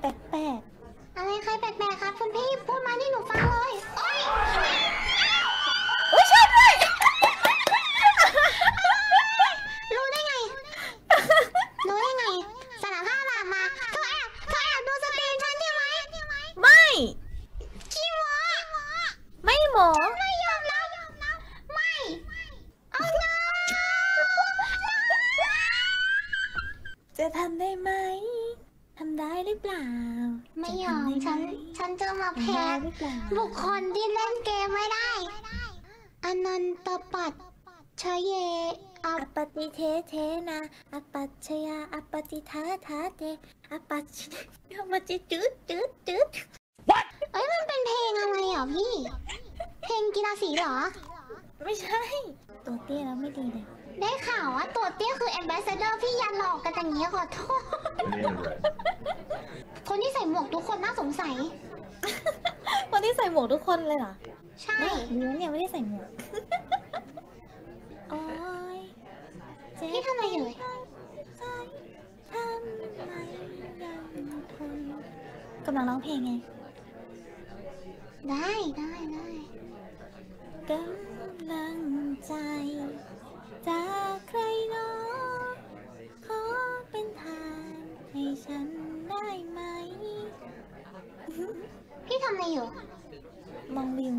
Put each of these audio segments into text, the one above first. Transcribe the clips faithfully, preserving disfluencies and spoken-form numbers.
แปลกๆอะไรใครแปลกๆครับคุณพี่พูดมาที่หนูฟังเลยโอ๊ยอุ้ยใช่ด้วยรู้ได้ไงรู้ได้ไงสารภาพมามาเธอแอบเธอแอบดูสตรีมฉันใช่ไหมไม่ขี้โม้ไม่หมอไม่ยอมรับไม่เอา no จะทำได้ไหมทำได้หรือเปล่าไม่ยอมฉันฉันจะมาแพ้บุคคลที่เล่นเกมไม่ได้อนันตปัตชเยอปฏิเทเทนะอปัจชยาอปฏิทาทาเทอปัจฉิอปฏิจืดจืดจืดเอ้ยมันเป็นเพลงอะไรอ่ะพี่เพลงกีฬาสีเหรอไม่ใช่ตัวเตี้ยแล้วไม่ดีเลยได้ข่าวว่าตัวเตี้ยคือแอมบาสเดอร์พี่ยันหลอกกันอย่างนี้ขอโทษคนที่ใส่หมวกทุกคนน่าสงสัยคนที่ใส่หมวกทุกคนเลยเหรอใช่เนื้อเนี่ยไม่ได้ใส่หมวกโอ้ยพี่ทำอะไรอยู่ทำไมยังทนกำลังร้องเพลงไงได้ได้ได้กำลังใจจากใครเนาะขอเป็นทางให้ฉันได้ไหมพี่ทำอะไรอยู่มองวิว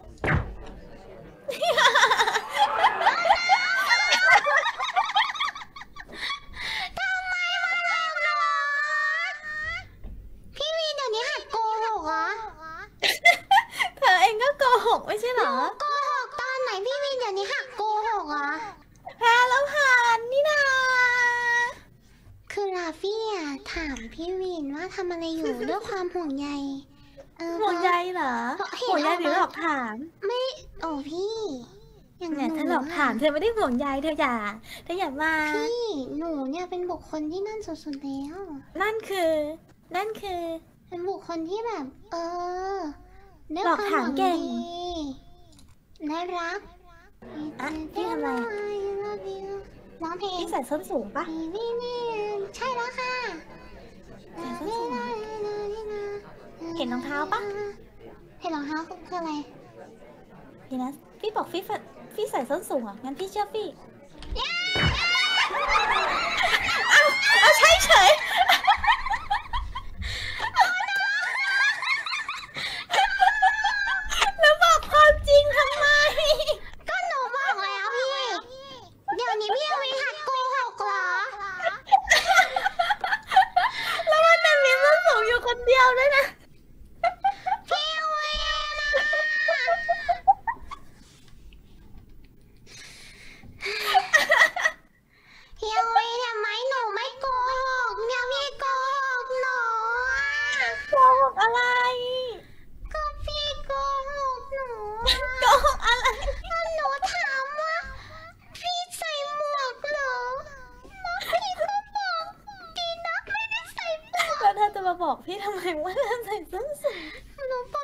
ทำไมมาหลอกหนูพี่วีเดี๋ยวนี้หัดโกหกเหรอเธอเองก็โกหกไม่ใช่เหรอโกหกตอนไหนพี่วีเดี๋ยวนี้หัดโกหกเหรอแพ้แล้วผ่านนี่นาคือลาฟี่อ่ะถามพี่วินว่าทำอะไรอยู่ด้วยความห่วงใยห่วงใยเหรอห่วงใยหรือหลอกถามไม่โอ้พี่อย่างนี้ถ้าหลอกถามเธอไม่ได้ห่วงใยเธออย่าเธออย่ามาพี่หนูเนี่ยเป็นบุคคลที่นั่นสุดๆแล้วนั่นคือนั่นคือเป็นบุคคลที่แบบเออหลอกถามเก่งและรักอ่ะพี่ทำอะไรร้องเพลงพี่ใส่ส้นสูงปะใช่แล้วค่ะใส่ส้นสูงเห็นรองเท้าปะเห็นรองเท้าคืออะไรดีนะพี่บอกพี่พี่ใส่ส้นสูงอ่ะงั้นพี่เชื่อพี่เอาเอาใช่เฉยแล้วบอกความจริงทำไมก็หนูบอกแล้วพี่เดี๋ยวนี้พี่วิหัดโกหกเหรอแล้วมันจะมีส้นสูงอยู่คนเดียวด้วยนะพี่วินะพี่วิทำไมหนูไม่โกหกเนี่ยพี่โกหกหนูโกหกอะไรก็พี่โกหกหนูโกหกอะไรหนูถามว่าพี่ใส่หมวกเหรอพี่ก็บอกดีนักไม่ได้ใส่หมวกแล้วเธอจะมาบอกพี่ทำไมว่าเธอใส่ส้นสูงหนูบ